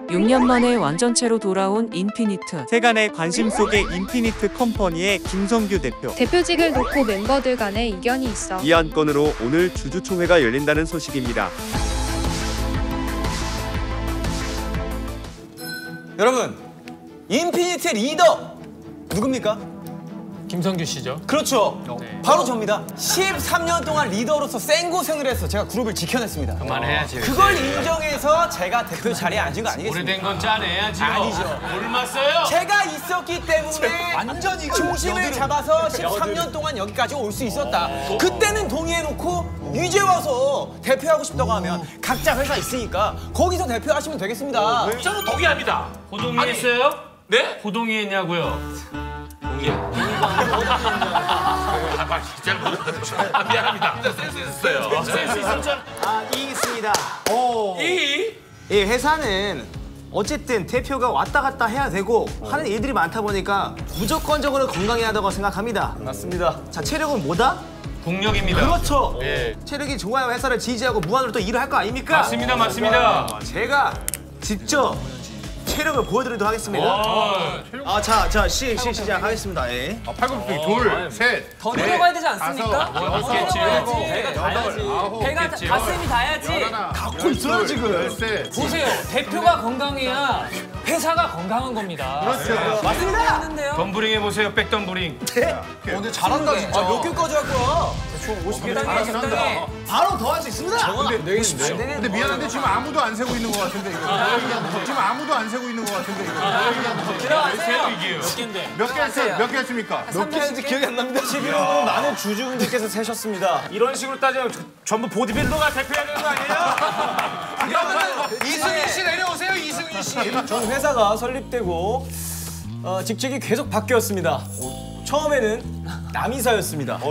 6년 만에 완전체로 돌아온 인피니트. 세간의 관심 속의 인피니트 컴퍼니의 김성규 대표. 대표직을 놓고 멤버들 간에 이견이 있어. 이 안건으로 오늘 주주총회가 열린다는 소식입니다. 여러분, 인피니트의 리더 누굽니까? 김성규 씨죠. 그렇죠. 바로 접니다. 13년 동안 리더로서 생고생을 해서 제가 그룹을 지켜냈습니다. 그만해야지. 그걸 인정해서 제가 대표 자리에 앉은 거 아니겠습니까? 오래된 건 짜내야지. 아니죠. 굶었어요. 제가 있었기 때문에 완전히 중심을 잡아서 13년 동안 여기까지 올 수 있었다. 그때는 동의해놓고 이제 와서 대표하고 싶다고 하면 각자 회사 있으니까 거기서 대표하시면 되겠습니다. 저는 동의합니다. 호동이 했어요? 네? 호동이 했냐고요? 동의. 잘 모르겠어요. 미안합니다. 진짜 센스 있었어요. 센스 있었잖아. 이 있습니다. 이 이 회사는 어쨌든 대표가 왔다 갔다 해야 되고 하는 일들이 많다 보니까 무조건적으로 건강해야 한다고 생각합니다. 맞습니다. 자, 체력은 뭐다? 국력입니다. 그렇죠. 예. 체력이 좋아야 회사를 지지하고 무한으로 또 일을 할 거 아닙니까? 맞습니다, 맞습니다. 제가 직접 체력을 보여드리도록 하겠습니다. 자, 시작하겠습니다. 예. 팔굽혀펴기 둘, 셋, 더 내려가야 되지 않습니까? 없겠지. 배가 닿아야지. 배가 가슴이 닿아야지. 닫고 있어요, 지금. 열셋. 보세요. 대표가 건강해야 회사가 건강한 겁니다. 그렇죠. 맞습니다. 했는데요. 덤블링 해보세요, 백덤블링. 근데 잘한다 진짜. 몇 개까지 할 거야? 적당히. 바로 더 할 수 있습니다. 근데 미안한데 지금 아무도 안 세고 있는 것 같은데 이거. 지금 아무도 안 세고 있는 것 같은데 이거. 들어가세요. 몇 개 했습니까? 몇 개 했는지 기억이 안 납니다. 11호는 많은 주주분들께서 세셨습니다. 이런 식으로 따지면 전부 보디빌더가 대표해야 되는 거 아니에요? 이승희 씨 내려오세요, 이승희 씨. 전 회사가 설립되고 직책이 계속 바뀌었습니다. 처음에는 남이사였습니다.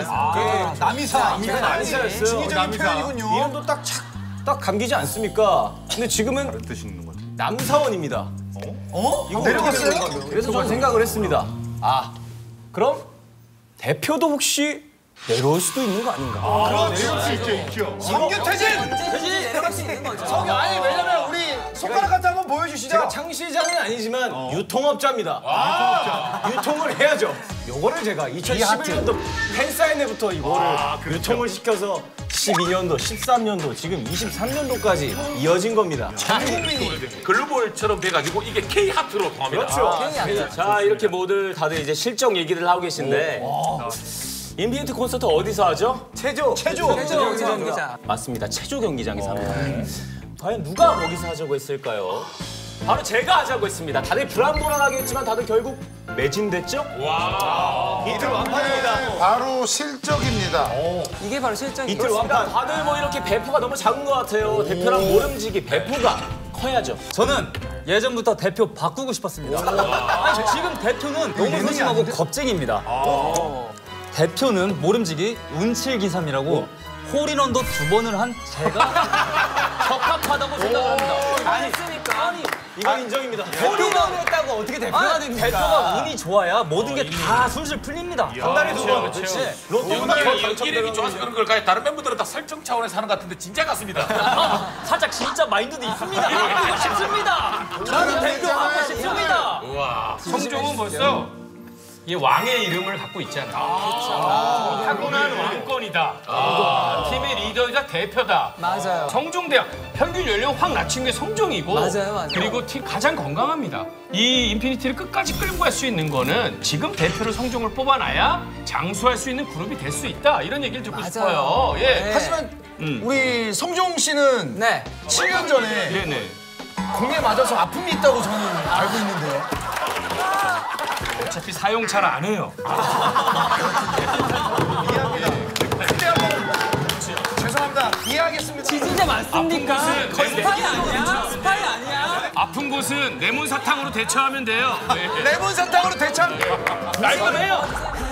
남이사였어요. 중의적인 표현이군요. 이름도 딱 감기지 않습니까? 근데 지금은 다른 뜻이 있는 것 같아. 남사원입니다. 이거 내려갔어요? 그래서 저는 생각을 했습니다. 그럼 대표도 혹시 내려올 수도 있는 거 아닌가? 내려올 수 있죠. 성규퇴진! 내려갈 수 있는 거죠. 아니, 왜냐면 우리 손가락 같은 한번 보여주시죠. 제가 창시자는 아니지만 유통업자입니다. 유통을 해야죠. 요거를 제가 2011년도 팬사인회부터 이거를 유통을 시켜서 12년도, 13년도, 지금 23년도까지 이어진 겁니다. 글로벌처럼 돼가지고 이게 K-하트로 통합니다. 그렇죠. 자, 이렇게 모두 다들 이제 실적 얘기를 하고 계신데 인피니트 콘서트 어디서 하죠? 체조 경기장. 맞습니다. 체조 경기장에서 합니다. 과연 누가 거기서 하자고 했을까요? 바로 제가 하자고 했습니다. 다들 불안불안하게 했지만 다들 결국 매진됐죠? 이틀 완판입니다. 바로 실적입니다. 이게 바로 실정이에요. 이틀 완판. 다들 뭐 이렇게 배포가 너무 작은 것 같아요. 대표랑 모름지기 배포가 커야죠. 저는 예전부터 대표 바꾸고 싶었습니다. 아니, 지금 대표는 너무 소심하고 겁쟁입니다. 대표는 모름지기 운칠기삼이라고 홀인원도 2번을 한 제가 적합하다고 생각을 합니다. 아니, 이건 인정입니다. 홀인원 했다고 어떻게 대표가 됩니까? 대표가 운이 좋아야 모든 게 다 술술 풀립니다. 한 달에 두 번. 연기력이 좋아서 그런 걸까요? 다른 멤버들은 다 설정 차원에서 하는 것 같은데 진짜 같습니다. 살짝 진짜 마인드도 있습니다. 바꾸고 싶습니다. 저는 대표 바꾸고 싶습니다. 성종은 벌써 이 왕의 이름을 갖고 있잖아. 타고난 왕권이다. 팀의 리더이자 대표다. 맞아요. 성종대왕 평균 연령 확 낮춘 게 성종이고, 맞아요. 그리고 팀 가장 건강합니다. 이 인피니티를 끝까지 끌고 갈 수 있는 거는 지금 대표로 성종을 뽑아놔야 장수할 수 있는 그룹이 될 수 있다. 이런 얘기를 듣고 싶어요. 예. 네. 하지만 우리 성종 씨는 네. 7년 전에 네네. 공에 맞아서 아픔이 있다고 저는 알고 있는데요. 어차피 사용차를 안 해요. 죄송합니다. 이해하겠습니다. 지지자 맞습니까? 아픈 곳은 스파이 아니야? 스파이 아니야? 아픈 곳은 레몬 사탕으로 대처하면 돼요. 레몬 사탕으로 대창. 깔끔해요.